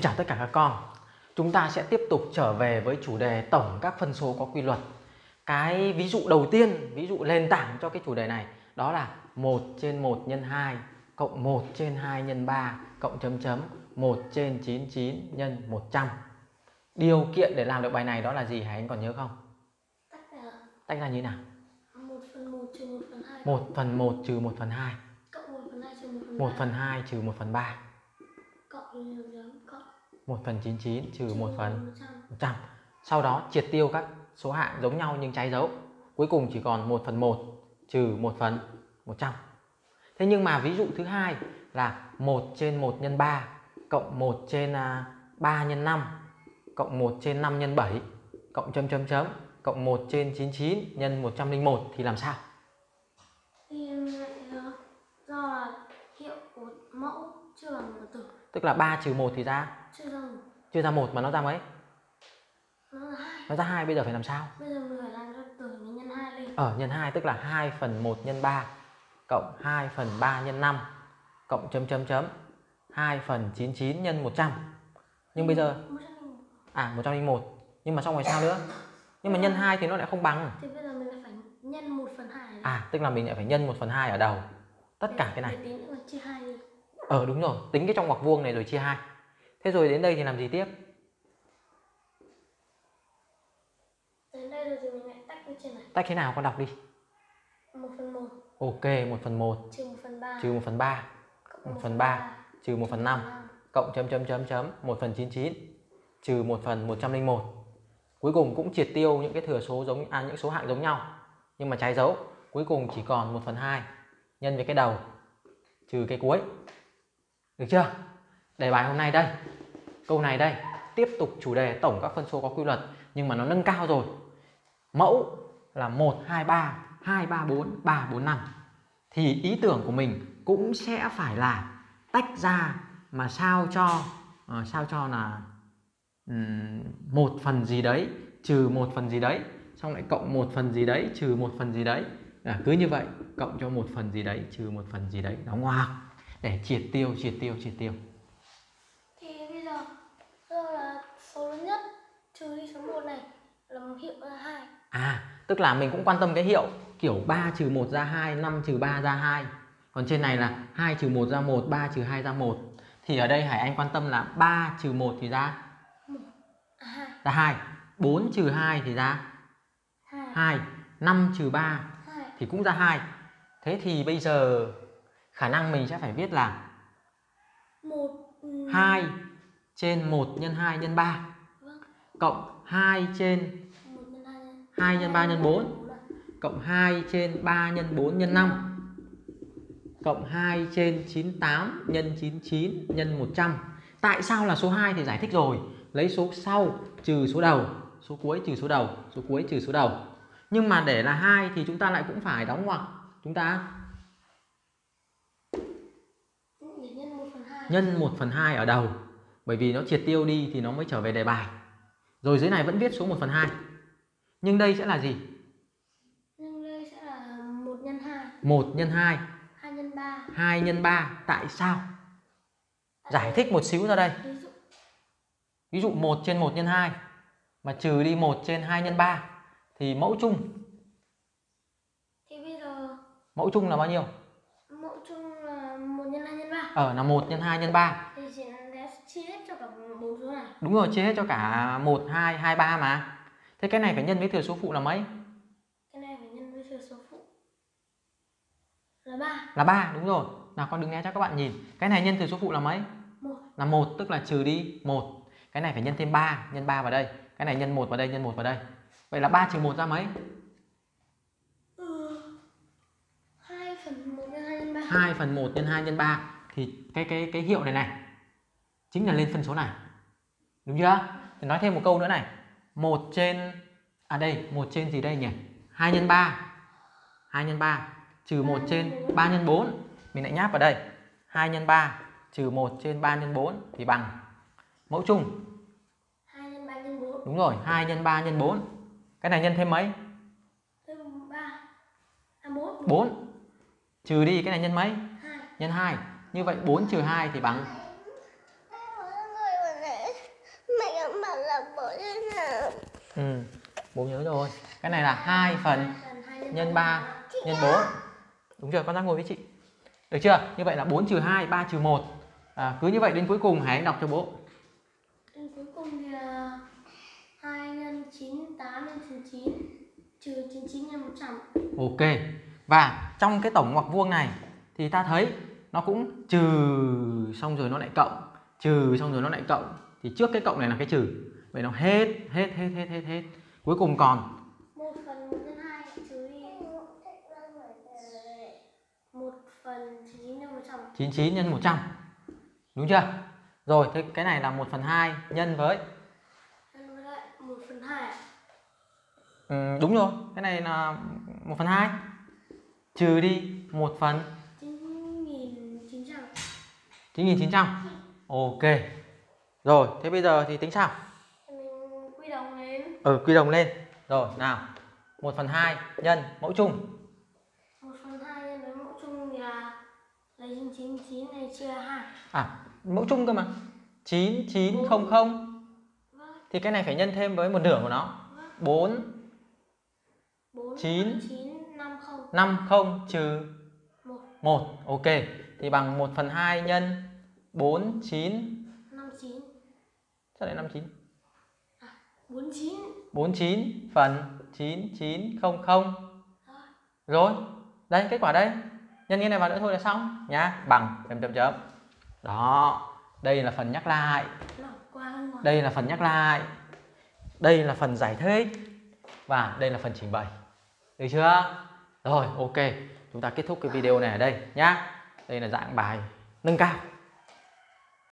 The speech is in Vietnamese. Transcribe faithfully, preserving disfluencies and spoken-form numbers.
Chào tất cả các con. Chúng ta sẽ tiếp tục trở về với chủ đề tổng các phân số có quy luật. Cái ví dụ đầu tiên, ví dụ nền tảng cho cái chủ đề này, đó là một trên một nhân hai cộng một trên hai nhân ba cộng chấm chấm một trên chín mươi chín nhân một trăm. Điều kiện để làm được bài này đó là gì, Hải Anh còn nhớ không? Tách ra. Tách ra như nào? một phần một trừ một phần hai. một phần một trừ một phần hai. Cộng một phần hai trừ một phần ba. một phần hai trừ một phần ba. Cộng cộng một phần chín mươi chín trừ một phần một một trăm. Sau đó triệt tiêu các số hạng giống nhau nhưng trái dấu. Cuối cùng chỉ còn một phần một trừ một phần một trăm. Thế nhưng mà ví dụ thứ hai là một trên một nhân ba cộng một trên ba nhân năm cộng một trên năm nhân bảy cộng chấm chấm chấm cộng một trên chín mươi chín nhân một trăm lẻ một thì làm sao? Thì do là hiệu của mẫu chưa bằng một tử. Tức là ba trừ một thì ra Chưa ra một. Chưa ra một mà nó ra mấy? Nó ra hai. Nó ra hai, bây giờ phải làm sao? Bây giờ mình phải làm cho tử mình nhân hai lên. Ở nhân hai tức là hai phần một nhân ba cộng hai phần ba nhân năm cộng chấm chấm chấm hai phần chín mươi chín nhân một trăm. Nhưng bây giờ à một trăm lẻ một. Nhưng mà xong rồi sao nữa? Nhưng mà nhân hai thì nó lại không bằng. Thì bây giờ mình lại phải nhân một phần hai. À tức là mình lại phải nhân một phần hai ở đầu. Tất để, cả cái này. Để tính nữa chia hai đi. Ờ đúng rồi, tính cái trong ngoặc vuông này rồi chia hai. Thế rồi đến đây thì làm gì tiếp? Đến đây rồi thì mình lại tách cái trên này. Tách thế nào con đọc đi. một phần một. Ok, một phần một trừ một phần ba. trừ một phần ba. một phần ba trừ một phần năm cộng chấm chấm chấm chấm một phần chín mươi chín trừ một phần một trăm lẻ một. Cuối cùng cũng triệt tiêu những cái thừa số giống à những số hạng giống nhau nhưng mà trái dấu. Cuối cùng chỉ còn một phần hai nhân với cái đầu trừ cái cuối. Được chưa? Đề bài hôm nay đây. Câu này đây, tiếp tục chủ đề tổng các phân số có quy luật nhưng mà nó nâng cao rồi. Mẫu là một, hai, ba, hai, ba, bốn, ba, bốn, năm. Thì ý tưởng của mình cũng sẽ phải là tách ra mà sao cho uh, sao cho là um, một phần gì đấy trừ một phần gì đấy, xong lại cộng một phần gì đấy trừ một phần gì đấy. À, cứ như vậy, cộng cho một phần gì đấy trừ một phần gì đấy, đóng ngoặc để triệt tiêu, triệt tiêu, triệt tiêu. Thì bây giờ giờ là số lớn nhất trừ đi số một này là một hiệu là hai. À, tức là mình cũng quan tâm cái hiệu, kiểu ba trừ một ra hai, năm trừ ba ra hai. Còn trên này là hai trừ một ra một, ba trừ hai ra một. Thì ở đây Hải Anh quan tâm là ba trừ một thì ra hai. Ra hai. bốn trừ hai thì ra hai. năm trừ ba thì cũng ra hai. Thế thì bây giờ khả năng mình sẽ phải viết là một hai trên một nhân hai nhân ba. Vâng. Cộng hai trên hai nhân ba nhân bốn cộng hai trên ba nhân bốn nhân năm cộng hai trên chín mươi tám nhân chín mươi chín nhân một trăm. Tại sao là số hai thì giải thích rồi. Lấy số sau trừ số đầu, số cuối trừ số đầu, số cuối trừ số đầu. Nhưng mà để là hai thì chúng ta lại cũng phải đóng ngoặc. Chúng ta nhân một phần hai. Nhân một phần hai ở đầu. Bởi vì nó triệt tiêu đi thì nó mới trở về đề bài. Rồi dưới này vẫn viết số một phần hai. Nhưng đây sẽ là gì? Nhưng đây sẽ là một nhân hai. một nhân hai. hai nhân ba. hai nhân ba. Tại sao? Giải thích một xíu ra đây. Ví dụ, Ví dụ một trên một nhân hai mà trừ đi một trên hai nhân ba thì mẫu chung. Thì bây giờ Mẫu chung là bao nhiêu? mẫu chung là một nhân hai nhân ba. Ờ là một nhân hai nhân ba. Thì sẽ chia hết cho cả bốn số này. Đúng rồi, chia hết cho cả một, hai, hai, ba mà. Thế cái này phải nhân với thừa số phụ là mấy? Cái này phải nhân với thừa số phụ là ba. Là ba, đúng rồi. Nào con đứng nghe cho các bạn nhìn. Cái này nhân thừa số phụ là mấy? một. Là một, tức là trừ đi một. Cái này phải nhân thêm ba, nhân ba vào đây. Cái này nhân một vào đây, nhân một vào đây. Vậy là ba trừ một ra mấy? Ừ. hai phần một nhân hai nhân ba. hai phần một nhân hai nhân ba. Thì cái cái cái hiệu này này chính là lên phân số này. Đúng chưa? Thì nói thêm một câu nữa này. một trên à đây, một trên gì đây nhỉ? hai nhân ba. hai nhân ba trừ một trên ba nhân bốn. Mình lại nháp vào đây. hai nhân ba trừ một trên ba nhân bốn thì bằng mẫu chung hai nhân ba nhân bốn. Đúng rồi, hai nhân ba nhân bốn. Cái này nhân thêm mấy? Thêm ba. À bốn. bốn. Trừ đi cái này nhân mấy? hai. Nhân hai. Như vậy bốn trừ hai thì bằng Ừ, bố nhớ rồi. Cái này là hai phần hai nhân ba nhân bốn. Đúng chưa? Con ra ngồi với chị. Được chưa? Như vậy là bốn trừ hai, ba trừ một. À, cứ như vậy đến cuối cùng hãy đọc cho bố. Đến cuối cùng thì là hai nhân chín, tám nhân trừ chín, trừ chín mươi chín nhân một trăm. Ok. Và trong cái tổng ngoặc vuông này thì ta thấy nó cũng trừ xong rồi nó lại cộng, trừ xong rồi nó lại cộng. Thì trước cái cộng này là cái trừ. Vậy nó hết, hết, hết, hết, hết, hết. Cuối cùng còn một phần một nhân hai trừ đi một phần chín mươi chín nhân một trăm. chín mươi chín nhân một trăm. Đúng chưa? Rồi, thế cái này là một phần hai nhân với Nhân với lại một phần hai. ừ, đúng rồi, cái này là một phần hai. Trừ đi một phần chín nghìn chín trăm. chín nghìn chín trăm. Ok. Rồi, thế bây giờ thì tính sao? Mình quy đồng lên. Ừ, quy đồng lên. Rồi, nào. một phần hai nhân mẫu chung. một phần hai nhân với mẫu chung thì là lấy chín mươi chín này chia hai. À, mẫu chung cơ mà. chín chín không không. Vâng. Thì cái này phải nhân thêm với một nửa của nó. Vâng. bốn bốn chín chín năm không. năm không trừ một. một. Ok. Thì bằng một phần hai nhân bốn chín năm chín. sao lại năm chín? À, bốn chín. bốn chín phần chín chín không không. Rồi. Rồi, đây kết quả đây. Nhân cái này vào nữa thôi là xong nhá, bằng chấm chấm chấm. Đó, đây là phần nhắc lại. Đây là phần nhắc lại. Đây là phần giải thích. Và đây là phần trình bày. Được chưa? Rồi, ok. Chúng ta kết thúc cái video này ở đây nhá. Đây là dạng bài nâng cao.